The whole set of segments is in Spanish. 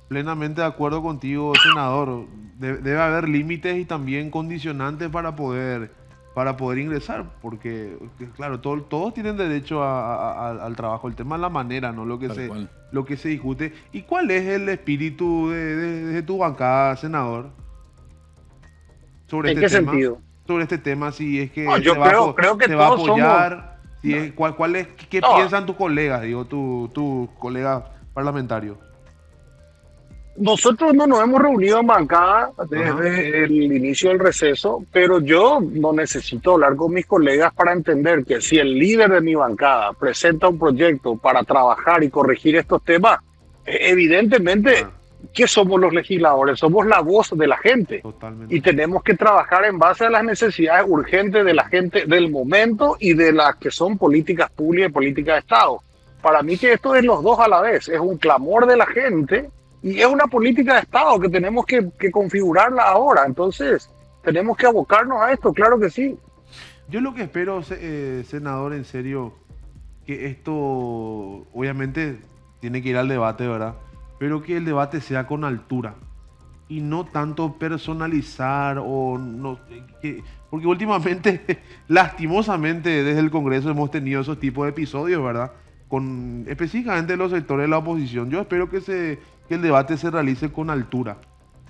Plenamente de acuerdo contigo, senador. Debe haber límites y también condicionantes para poder ingresar, porque, claro, todos tienen derecho al trabajo. El tema es la manera, ¿no? Tal cual. Lo que se discute. ¿Y cuál es el espíritu de tu bancada, senador, sobre ¿En este qué tema? sentido? Sobre este tema, si es No, que yo creo que se va a todos somos, apoyar, si no, es, cuál es, qué no, piensan tus colegas, digo, tus colegas parlamentarios. nosotros no nos hemos reunido en bancada Ajá. desde el inicio del receso, pero yo no necesito hablar con mis colegas para entender que si el líder de mi bancada presenta un proyecto para trabajar y corregir estos temas, evidentemente, Claro, ¿qué somos los legisladores? Somos la voz de la gente y totalmente. tenemos que trabajar en base a las necesidades urgentes de la gente del momento y de las que son políticas públicas y políticas de Estado. Para mí que esto es los dos a la vez, es un clamor de la gente y es una política de Estado que tenemos que configurarla ahora. Entonces, tenemos que abocarnos a esto, claro que sí. Yo lo que espero, senador, en serio, que esto obviamente tiene que ir al debate, ¿verdad? Pero que el debate sea con altura y no tanto personalizar o no, porque últimamente, lastimosamente, desde el Congreso hemos tenido esos tipos de episodios, ¿verdad? Con específicamente los sectores de la oposición. Yo espero que el debate se realice con altura.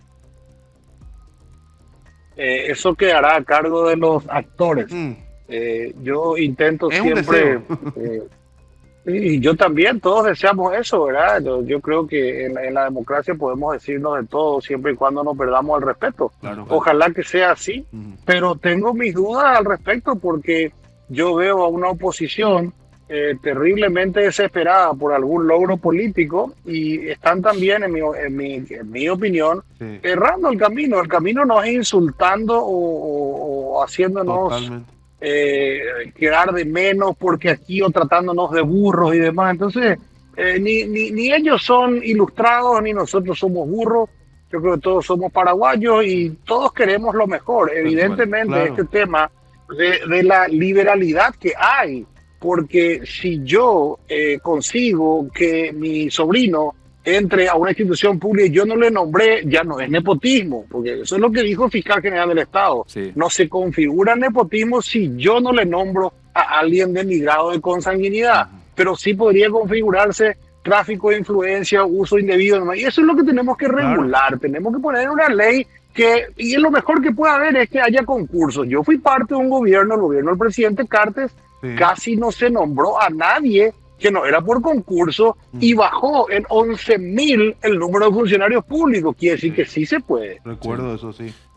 Eso quedará a cargo de los actores. Mm, Yo intento es un siempre, deseo. eh, y yo también, todos deseamos eso, ¿verdad? Yo creo que en la democracia podemos decirnos de todo siempre y cuando no perdamos el respeto. Tal Claro. cual. Ojalá que sea así, Ujú. pero tengo mis dudas al respecto porque yo veo a una oposición terriblemente desesperada por algún logro político y están también, en mi opinión, Sí, errando el camino. El camino nos es insultando o haciéndonos totalmente. quedar de menos porque aquí o tratándonos de burros y demás. Entonces, ni ellos son ilustrados ni nosotros somos burros. Yo creo que todos somos paraguayos y todos queremos lo mejor. Tal cual. Evidentemente, este Claro. tema de la liberalidad que hay, porque si yo consigo que mi sobrino entre a una institución pública y yo no le nombré, ya no es nepotismo, porque eso es lo que dijo el fiscal general del Estado. Sí. No se configura nepotismo si yo no le nombro a alguien de mi grado de consanguinidad, Ujú. pero sí podría configurarse tráfico de influencia, uso indebido, ¿no? Y eso es lo que tenemos que Claro. regular, tenemos que poner una ley y lo mejor que puede haber es que haya concursos. Yo fui parte de un gobierno, el gobierno del presidente Cartes, Sí. casi no se nombró a nadie que no era por concurso y Ujú. bajó en 11.000 el número de funcionarios públicos. Quiere decir Sí. que sí se puede. Sí. Recuerdo eso, sí.